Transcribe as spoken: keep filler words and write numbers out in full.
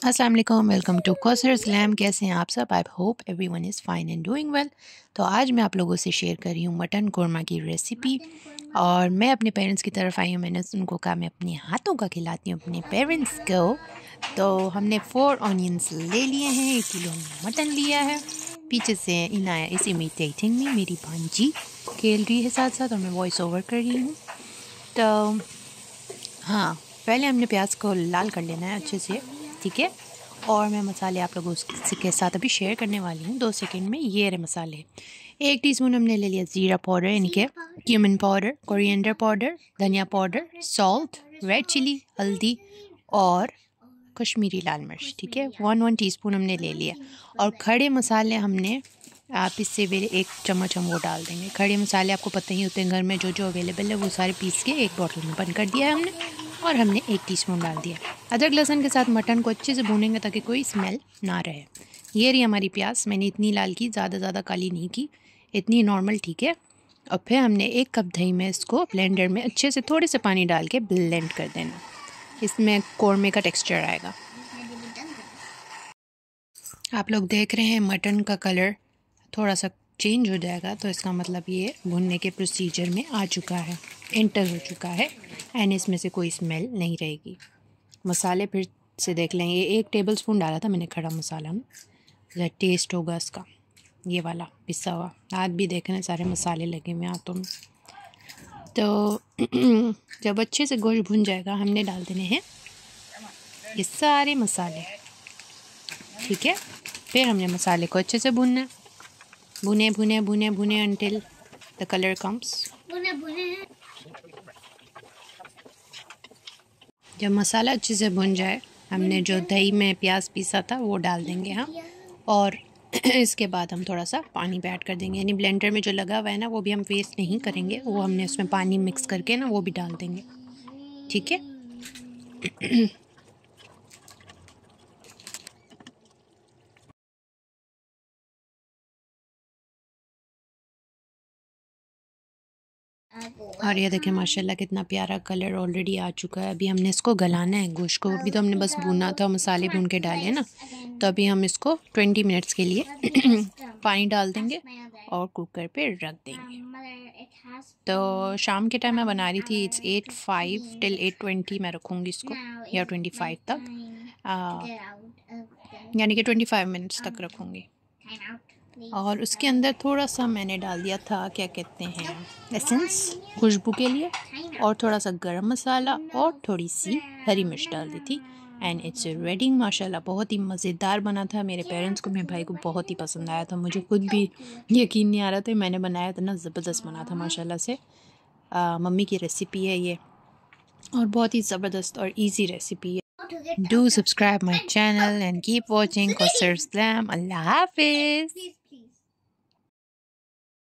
अस्सलाम वालेकुम, welcome to Kausar इस्लाम। कैसे हैं आप सब? I hope everyone is fine and doing well. तो आज मैं आप लोगों से शेयर कर रही हूँ मटन कोरमा की रेसिपी। और मैं अपने पेरेंट्स की तरफ आई हूँ, मैंने उनको कहा मैं अपने हाथों का खिलाती हूँ अपने पेरेंट्स को। तो हमने फोर ऑनियंस ले लिए हैं, एक किलो हमने मटन लिया है। पीछे से इनाया इस इमिटेटिंग में मेरी भांजी खेल रही है साथ साथ, और मैं वॉइस ओवर कर रही हूँ। तो हाँ, पहले हमने प्याज को लाल कर लेना है अच्छे से, ठीक है। और मैं मसाले आप लोगों के साथ अभी शेयर करने वाली हूँ दो सेकंड में। ये रहे मसाले। एक टीस्पून हमने ले लिया ज़ीरा पाउडर, यानी कि क्यूमिन पाउडर, कोरिएंडर पाउडर, धनिया पाउडर, सॉल्ट, रेड चिली, हल्दी और कश्मीरी लाल मिर्च, ठीक है। वन वन टीस्पून हमने ले लिया। और खड़े मसाले हमने, आप इससे वे एक चम्मच हम वो डाल देंगे। खड़े मसाले आपको पता ही होते हैं घर में जो जो अवेलेबल है, वो सारे पीस के एक बॉटल में बंद कर दिया है हमने। और हमने एक टीस्पून डाल दिया। अदरक लहसुन के साथ मटन को अच्छे से भूनेंगे ताकि कोई स्मेल ना रहे। ये रही हमारी प्याज, मैंने इतनी लाल की, ज़्यादा ज़्यादा काली नहीं की, इतनी नॉर्मल, ठीक है। और फिर हमने एक कप दही में इसको ब्लेंडर में अच्छे से थोड़े से पानी डाल के ब्लेंड कर देना। इसमें कौरमे का टेक्सचर आएगा। आप लोग देख रहे हैं मटन का कलर थोड़ा सा चेंज हो जाएगा, तो इसका मतलब ये भुनने के प्रोसीजर में आ चुका है, एंटर हो चुका है। एंड इसमें से कोई स्मेल नहीं रहेगी। मसाले फिर से देख लें, ये एक टेबलस्पून डाला था मैंने खड़ा मसाला में, जरा टेस्ट होगा इसका, ये वाला पिसा हुआ। हाथ भी देख रहे हैं सारे मसाले लगे हुए हाथों में। तो जब अच्छे से गोश्त भुन जाएगा, हमने डाल देने हैं ये सारे मसाले, ठीक है। फिर हमने मसाले को अच्छे से भुनना, भुने भुने भुने भुने अंटिल द कलर कम्स। जब मसाला अच्छे से भुन जाए, हमने जो दही में प्याज पीसा था वो डाल देंगे हम। और इसके बाद हम थोड़ा सा पानी भी ऐड कर देंगे, यानी ब्लेंडर में जो लगा हुआ है ना, वो भी हम वेस्ट नहीं करेंगे, वो हमने उसमें पानी मिक्स करके ना वो भी डाल देंगे, ठीक है। और ये देखें माशाल्लाह कितना प्यारा कलर ऑलरेडी आ चुका है। अभी हमने इसको गलाना है गोश्त को। अभी तो हमने बस भुना था, मसाले भून के डाले ना, तो अभी हम इसको ट्वेंटी मिनट्स के लिए पानी डाल देंगे और कुकर पे रख देंगे। तो शाम के टाइम मैं बना रही थी, it's eight five till eight twenty मैं रखूँगी इसको, या ट्वेंटी फाइव तक, यानी कि ट्वेंटी फाइव मिनट्स तक रखूँगी। और उसके अंदर थोड़ा सा मैंने डाल दिया था, क्या कहते हैं, एसेंस, खुशबू के लिए, और थोड़ा सा गरम मसाला और थोड़ी सी हरी मिर्च डाल दी थी। And it's ready. माशाल्लाह बहुत ही मज़ेदार बना था। मेरे पेरेंट्स को, मेरे भाई को बहुत ही पसंद आया था। मुझे खुद भी यकीन नहीं आ रहा था, मैंने बनाया था ना, ज़बरदस्त बना था माशाल्लाह से। आ, मम्मी की रेसिपी है ये, और बहुत ही ज़बरदस्त और ईजी रेसिपी है। Do subscribe my channel and keep watching Kosar Islam. Allah Hafiz.